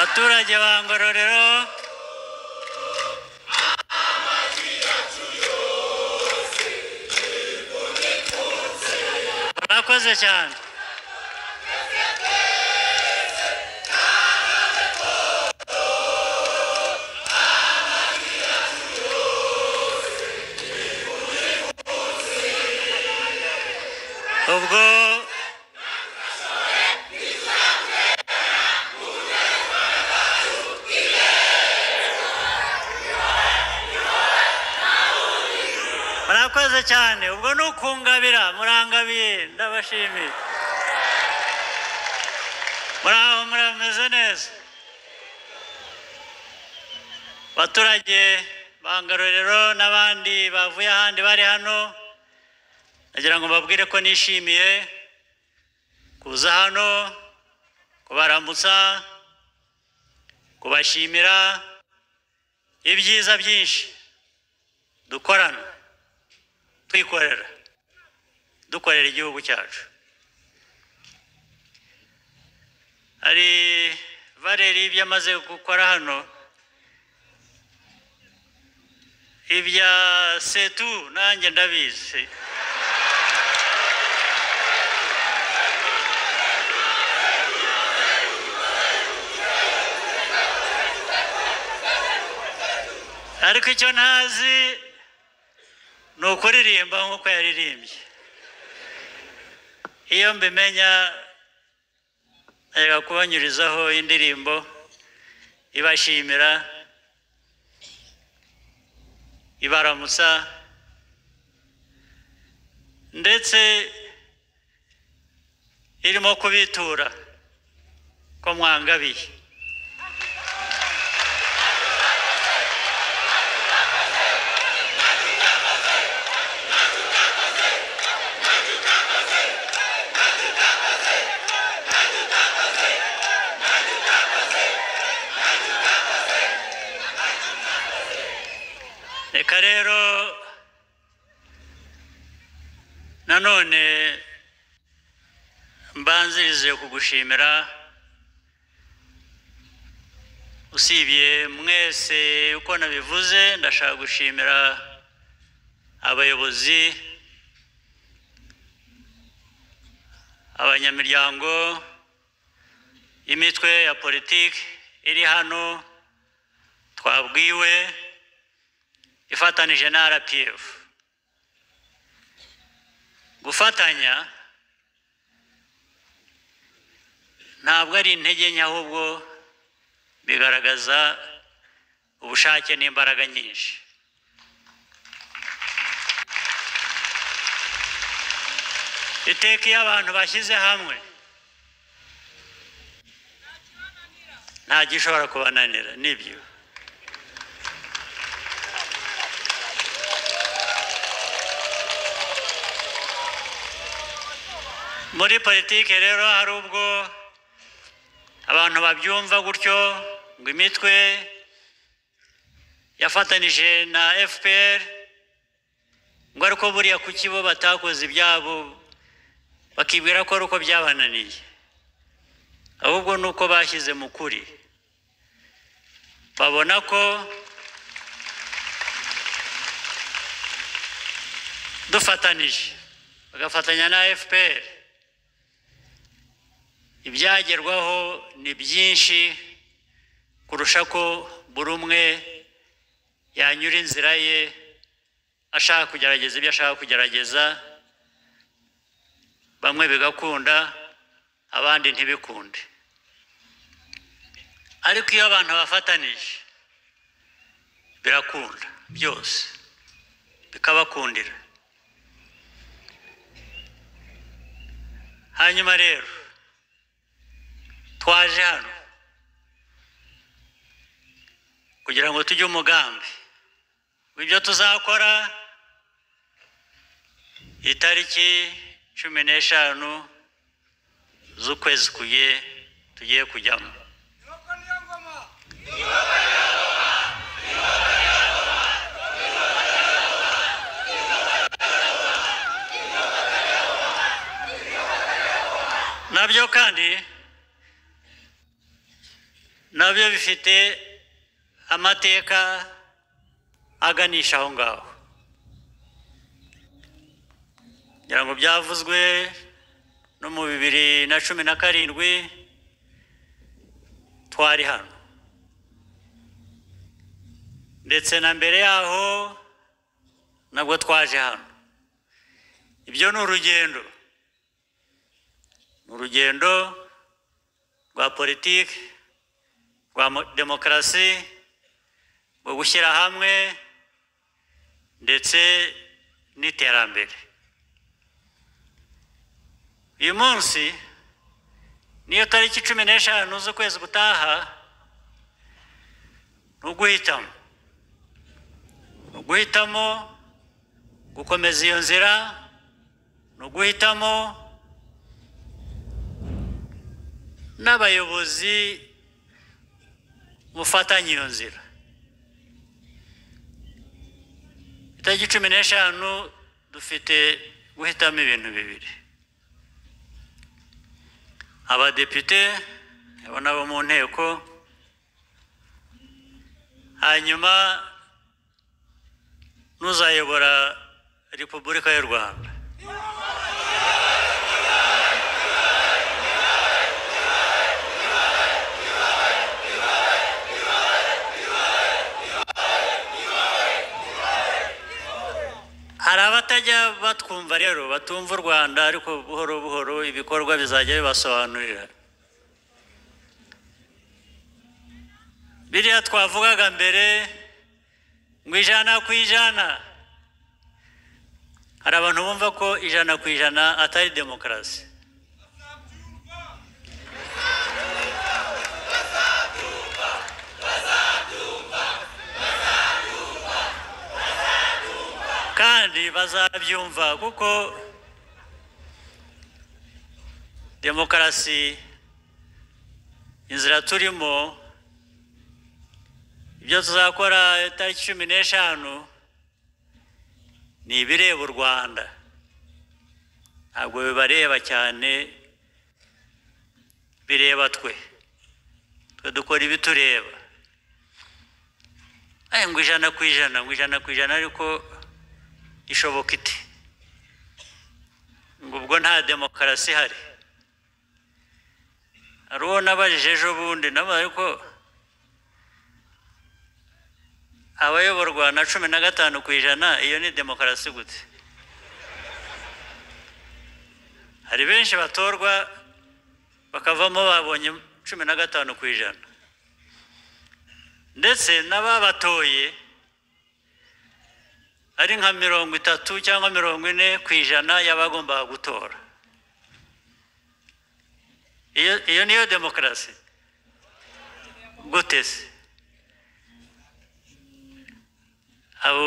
baturage ba Ngororero murakoze cyane ubwo murakoze cyane ubwo nukungabira murangabiye ndabashimiye muraho murameze neza baturage ba Ngororero n'abandi bavuye ahandi bari hano nagira ngo mbabwire ko nishimiye kuza hano kubaramutsa kubashimira ibyiza byinshi dukorana dukorera igihugu cyacu hari Valeri ibyo amaze gukora hano ibya setu nanjye ndabizi ariko icyo ntazi ni ukuririmba nk'uko yaririmbye iyo mbimenya najyaga kubanyurizaho indirimbo ibashimira ibaramutsa ndetse irimo kubitura ko mwangabiye reka rero nanone mbanzirize kugushimira usibye mwese uko nabivuze ndashaka gushimira abayobozi abanyamiryango imitwe ya politiki iri hano twabwiwe ifatanije na RPF gufatanya ntabwo ari intege nke ahubwo bigaragaza ubushake n'imbaraga nyinshi iteka iyo abantu bashyize hamwe nta gishobora kubananira nibyo muri politiki rero hari ubwo abantu babyumva gutyo ngo imitwe yafatanije na FPR ngo ariko buriya kuki bo batakoze ibyabo bakibwira ko ari uko byabananiye ahubwo ni uko bashyize mu kuri babona ko dufatanije bagafatanya na FPR ibyagerwaho ni byinshi kurusha ko buri umwe yanyura inzira ye ashaka kugerageza ibyo ashaka kugerageza bamwe bigakunda abandi ntibikunde ariko iyo abantu bafatanije birakunda byose bikabakundira hanyuma rero twaje hano kugira ngo tujye umugambi w'ibyo tuzakora itariki 15 z'ukwezi tugiye kujyamo nabyo kandi nabyo bifite amateka aganisha aho ngaho ngira ngo byavuzwe no mu 2017 twari hano ndetse na mbere yaho nabwo twaje hano ibyo ni urugendo rwa politiki rwa demokarasi rwo gushyira hamwe ndetse n'iterambere uyu munsi niyo tariki 15 z'ukwezi gutaha uguhitamo gukomeza iyo nzira uguhitamo n'abayobozi mufatanye iyo nzira tariki 15 dufite guhitamo ibintu bibiri abadepite nabo mu nteko hanyuma n'uzayobora Repubulika y'u Rwanda hari abatajya batwumva rero batumva u Rwanda ariko buhoro buhoro ibikorwa bizajya bibasobanurira biriya twavugaga mbere ngo 100% hari abantu bumva ko 100% atari demokarasi kandi bazabyumva kuko demokarasi inzira turimo ibyo tuzakora tariki 15 ni ibireba u Rwanda ntabwo bibareba cyane bireba twe dukora ibitureba ngo 100% ariko ishoboka iti ngo ubwo nta demokarasi hari uwo nabajije ejo bundi ariko abayoborwa na 15% iyo ni demokarasi gute hari benshi batorwa bakavamo babonye 15% ndetse n'ababatoye ari nka 30 cyangwa 40% y'abagomba gutora iyo niyo demokarasi gute se abo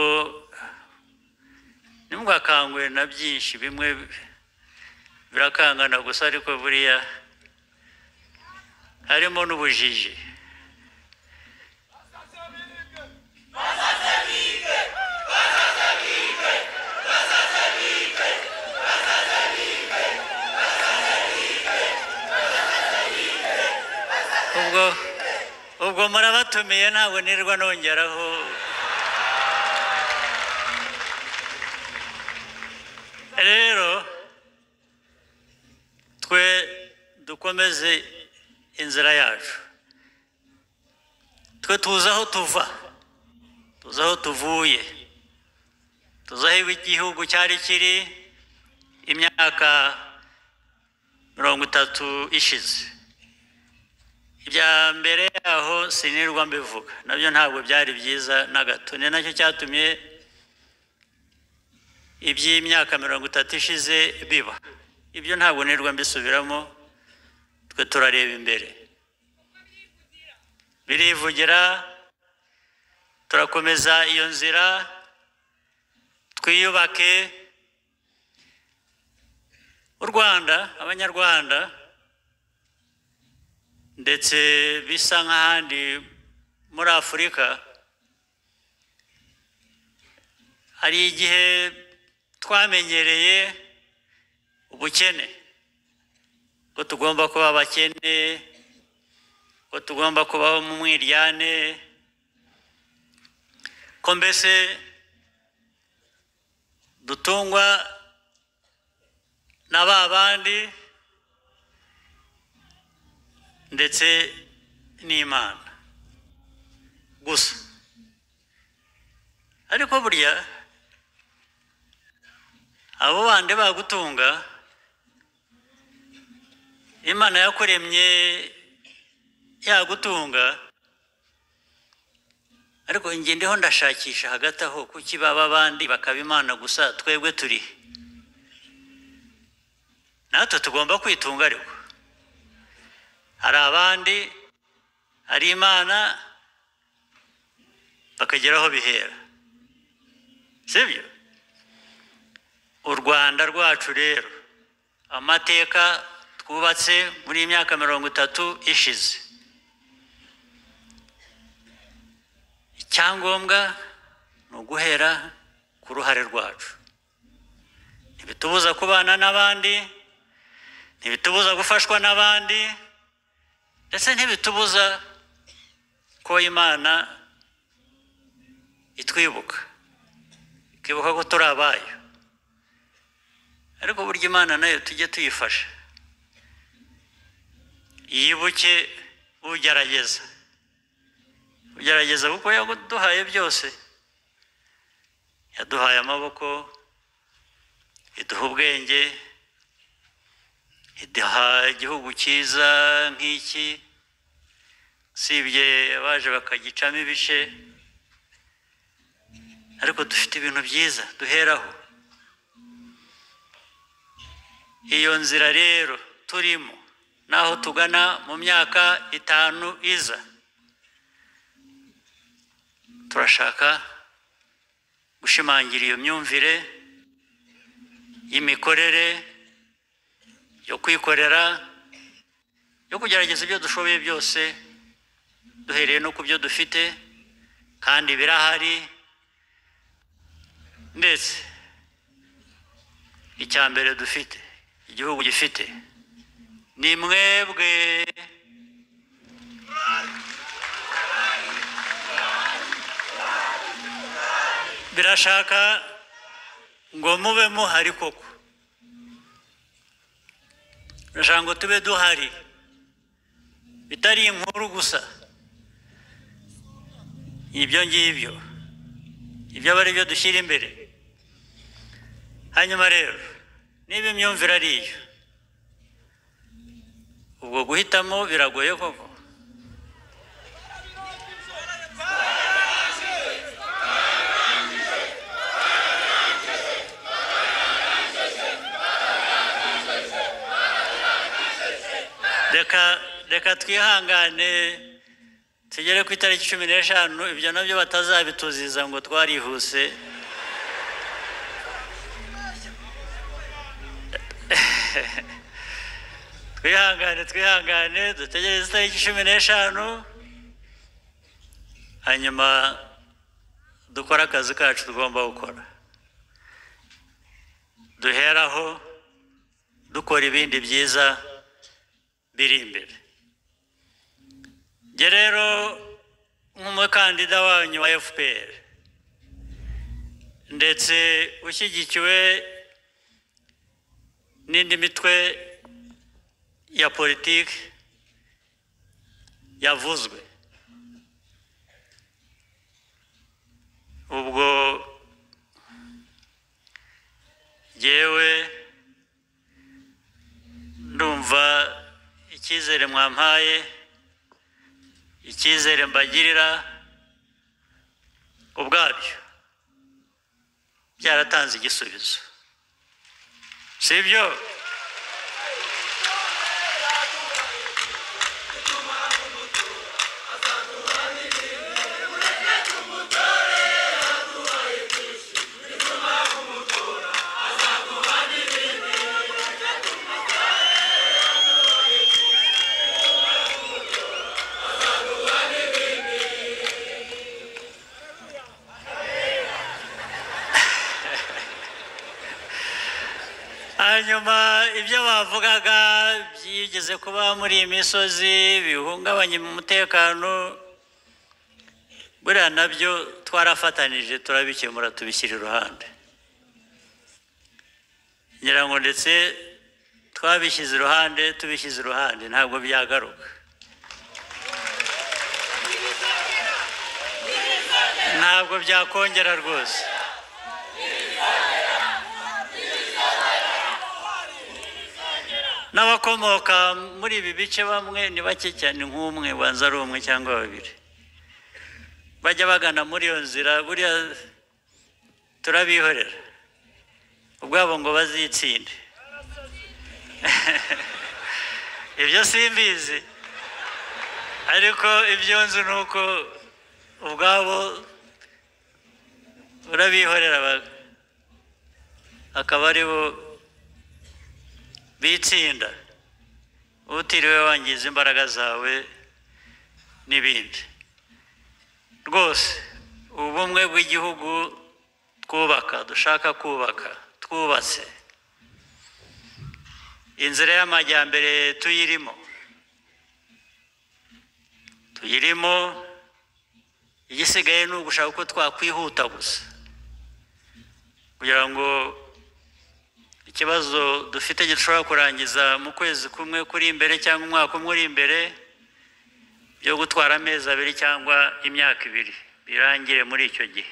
nimwakangwe na byinshi bimwe birakangana gusa ariko buriya harimo n'ubujiji ubwo murabatumiye ntabwo nirwa nongeraho rero twe dukomeze inzira yacu twe tuzaho tuva tuzaho tuvuye tuzaho igihugu cyari kiri imyaka 30 ishize ibya mbere yaho sinirwa mbivuga nabyo ntabwo byari byiza na gato ni nacyo cyatumye iby'imyaka 30 ishize biba ibyo ntabwo nirwa mbisubiramo twe turareba imbere birivugira turakomeza iyo nzira twiyubake u Rwanda abanyarwanda ndetse bisa nk'ahandi muri Afurika hari igihe twamenyereye ubukene ko tugomba kuba abakene ko tugomba kubaho mu mwiryane, ko mbese dutungwa na ba bandi ndetse n'Imana gusa. Ariko burya abo bandi bagutunga, Imana yakuremye yagutunga, ariko njye ndiho ndashakisha hagati aho kuki baba abandi bakaba Imana gusa, twebwe turi natwe tugomba kwitunga. Ariko hari abandi, hari Imana, bakagera aho bihera, sibyo? U Rwanda rwacu rero, amateka twubatse muri imyaka 30 ishize, icyangombwa ni uguhera ku ruhare rwacu. Ntibitubuza kubana n'abandi, ntibitubuza gufashwa n'abandi, ndetse ntibitubuza ko Imana itwibuka, ikibuka ko turi abayo. Ariko burya Imana nayo tujye tuyifasha, yibuke ugerageza kuko yaduhaye byose. Yaduhaye amaboko, iduha ubwenge, iduha igihugu cyiza nk'iki, sibye abaje bakagicamo ibice, ariko dufite ibintu byiza duheraho. Iyo nzira rero turimo, naho tugana mu myaka 5 iza, turashaka gushimangira iyo myumvire y'imikorere, yo kwikorera, yo kugerageza ibyo dushoboye byose, duhereye no ku byo dufite kandi birahari. Ndetse icya mbere dufite, igihugu gifite, ni mwebwe. Birashaka ngo mube muhari koko, birashaka ngo tube duhari, bitari inkuru gusa. Ibyo ngibyo, ibyo aba ari byo dushyira imbere. Hanyuma rero, niba imyumvire ari iyo, ubwo guhitamo biragoye koko. Reka twihangane tugere ku itariki 15, ibyo nabyo batazabituziza ngo twarihuse. twihangane dutegereze itariki 15, hanyuma dukora akazi kacu tugomba gukora, duheraho dukora ibindi byiza biri imbere. Nge rero nk'umukandida wanyu wa FPR, ndetse ushyigikiwe n'indi mitwe ya politiki yavuzwe, ubwo yewe ndumva icyizere mwampaye, icyizere mbagirira ubwabyo byaratanze igisubizo, sibyo? hanyuma ibyo bavugaga byigeze kuba muri iyi misozi bihungabanya umutekano buriya nabyo twarafatanije turabikemura tubishyira iruhande ngira ngo ndetse twabishyize iruhande tubishyize iruhande ntabwo byagaruka ntabwo byakongera rwose n'abakomoka muri ibi bice bamwe ni bake cyane nk'umwe banza ari umwe cyangwa babiri bajya bagana muri iyo nzira buriya turabihorera ubwabo ngo bazitsinde ibyo simbizi ariko ibyo nzi ni uko ubwabo urabihorera akaba ari bo bitsinda utiriwe wangiza imbaraga zawe n'ibindi rwose ubumwe bw'igihugu twubaka dushaka kubaka twubatse inzira y'amajyambere tuyirimo igisigaye ni ugushaka uko twakwihuta gusa kugira ngo ikibazo dufite gishobora kurangiza mu kwezi kumwe kuri imbere cyangwa umwaka umwe uri imbere byo gutwara amezi abiri cyangwa imyaka ibiri birangire muri icyo gihe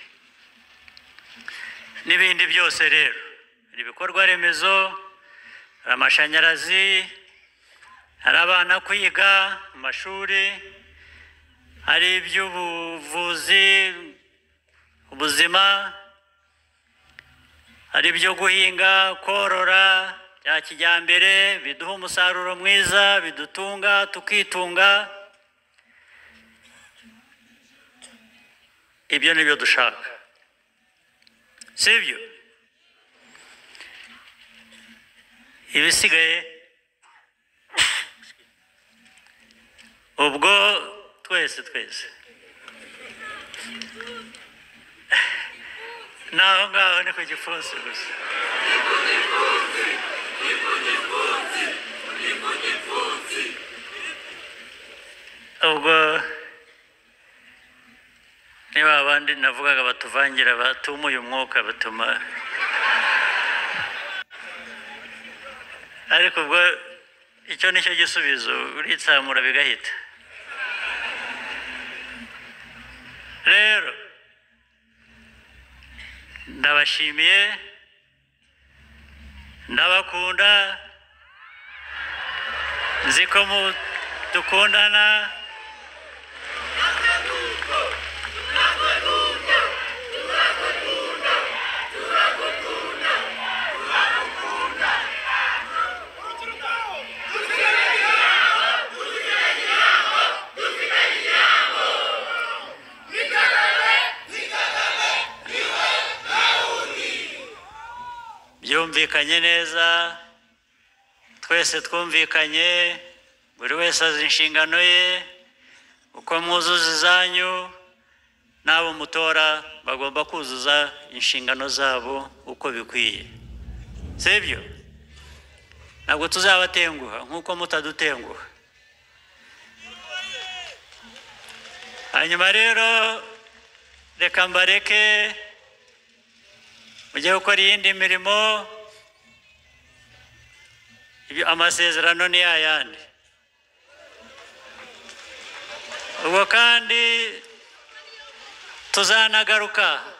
n'ibindi byose rero hari ibikorwa remezo hari amashanyarazi hari abana kwiga mu mashuri hari iby'ubuvuzi ubuzima hari ibyo guhinga korora bya kijyambere biduha umusaruro mwiza bidutunga tukitunga ibyo ni byo dushaka sibyo ibisigaye ubwo twese naho ngaho ni ku gipfunsi gusa ubwo niba abandi navugaga batuvangira batumuye umwuka batuma ariko ubwo icyo nicyo gisubizo uritsamura bigahita rero ndabashimiye ndabakunda nzi ko dukundana byumvikanye neza twese twumvikanye buri wese azi inshingano ye uko mwuzuza izanyu n'abo mutora bagomba kuzuza inshingano zabo uko bikwiye sibyo ntabwo tuzabatenguha nk'uko mutadutenguha hanyuma rero reka mbareke mujye gukora iyindi mirimo amasezerano ni yayandi ubwo kandi tuzanagaruka